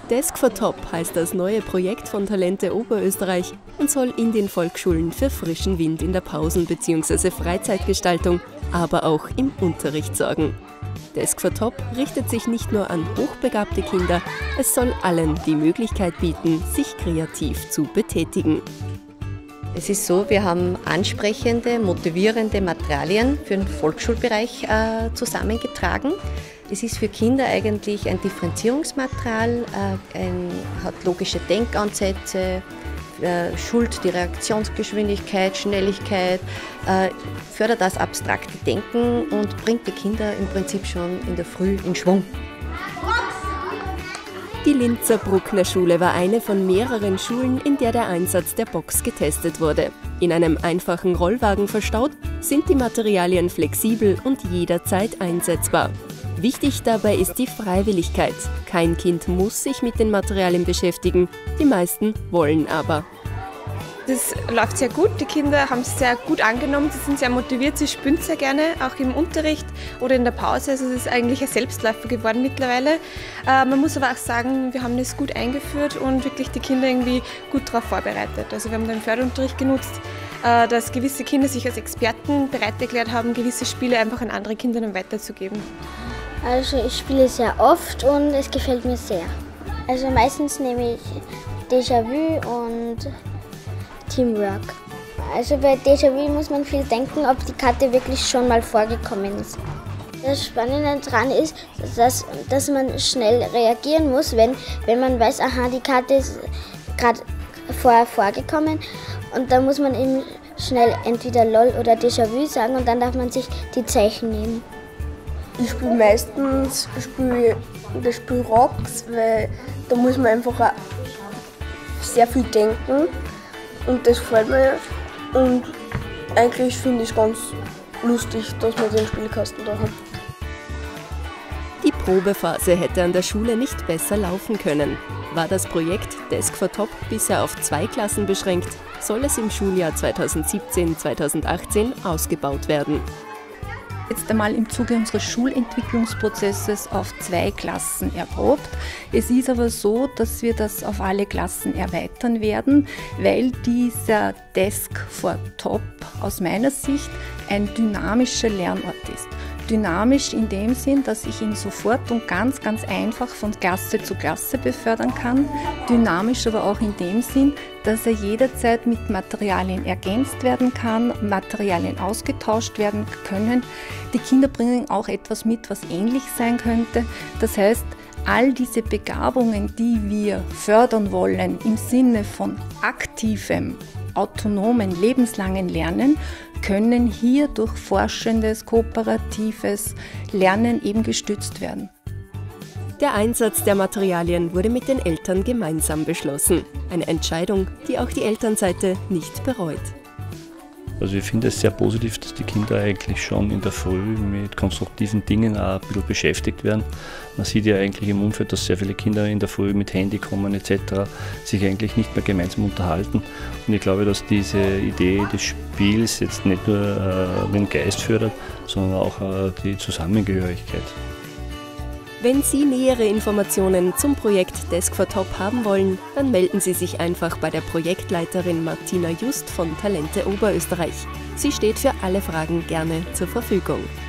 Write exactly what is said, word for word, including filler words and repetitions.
Desk for Top heißt das neue Projekt von Talente Oberösterreich und soll in den Volksschulen für frischen Wind in der Pausen- bzw. Freizeitgestaltung, aber auch im Unterricht sorgen. Desk for Top richtet sich nicht nur an hochbegabte Kinder, es soll allen die Möglichkeit bieten, sich kreativ zu betätigen. Es ist so, wir haben ansprechende, motivierende Materialien für den Volksschulbereich äh, zusammengetragen. Es ist für Kinder eigentlich ein Differenzierungsmaterial, äh, ein, hat logische Denkansätze, äh, schult die Reaktionsgeschwindigkeit, Schnelligkeit, äh, fördert das abstrakte Denken und bringt die Kinder im Prinzip schon in der Früh in Schwung. Die Linzer Bruckner Schule war eine von mehreren Schulen, in der der Einsatz der Box getestet wurde. In einem einfachen Rollwagen verstaut, sind die Materialien flexibel und jederzeit einsetzbar. Wichtig dabei ist die Freiwilligkeit. Kein Kind muss sich mit den Materialien beschäftigen, die meisten wollen aber. Das läuft sehr gut, die Kinder haben es sehr gut angenommen, sie sind sehr motiviert, sie spielen sehr gerne, auch im Unterricht oder in der Pause. Also es ist eigentlich ein Selbstläufer geworden mittlerweile. Äh, man muss aber auch sagen, wir haben das gut eingeführt und wirklich die Kinder irgendwie gut darauf vorbereitet. Also wir haben den Förderunterricht genutzt, äh, dass gewisse Kinder sich als Experten bereit erklärt haben, gewisse Spiele einfach an andere Kinder dann weiterzugeben. Also ich spiele sehr oft und es gefällt mir sehr. Also meistens nehme ich Déjà-vu und Teamwork. Also bei Déjà-vu muss man viel denken, ob die Karte wirklich schon mal vorgekommen ist. Das Spannende daran ist, dass, dass man schnell reagieren muss, wenn, wenn man weiß, aha, die Karte ist gerade vorher vorgekommen. Und dann muss man eben schnell entweder LOL oder Déjà-vu sagen und dann darf man sich die Zeichen nehmen. Ich spiele meistens spiel das Spiel Rocks, weil da muss man einfach auch sehr viel denken. Und das gefällt mir und eigentlich finde ich es ganz lustig, dass wir den Spielkasten da haben. Die Probephase hätte an der Schule nicht besser laufen können. War das Projekt Desk for Top bisher auf zwei Klassen beschränkt, soll es im Schuljahr zweitausendsiebzehn zweitausendachtzehn ausgebaut werden. Jetzt einmal im Zuge unseres Schulentwicklungsprozesses auf zwei Klassen erprobt. Es ist aber so, dass wir das auf alle Klassen erweitern werden, weil dieser Desk for Top aus meiner Sicht ein dynamischer Lernort ist. Dynamisch in dem Sinn, dass ich ihn sofort und ganz, ganz einfach von Klasse zu Klasse befördern kann. Dynamisch aber auch in dem Sinn, dass er jederzeit mit Materialien ergänzt werden kann, Materialien ausgetauscht werden können. Die Kinder bringen auch etwas mit, was ähnlich sein könnte. Das heißt, all diese Begabungen, die wir fördern wollen im Sinne von aktivem, autonomen, lebenslangen Lernen, können hier durch forschendes, kooperatives Lernen eben gestützt werden. Der Einsatz der Materialien wurde mit den Eltern gemeinsam beschlossen. Eine Entscheidung, die auch die Elternseite nicht bereut. Also ich finde es sehr positiv, dass die Kinder eigentlich schon in der Früh mit konstruktiven Dingen auch ein bisschen beschäftigt werden. Man sieht ja eigentlich im Umfeld, dass sehr viele Kinder in der Früh mit Handy kommen et cetera sich eigentlich nicht mehr gemeinsam unterhalten. Und ich glaube, dass diese Idee des Spiels jetzt nicht nur äh, den Geist fördert, sondern auch äh, die Zusammengehörigkeit. Wenn Sie nähere Informationen zum Projekt Desk for Top haben wollen, dann melden Sie sich einfach bei der Projektleiterin Martina Just von Talente Oberösterreich. Sie steht für alle Fragen gerne zur Verfügung.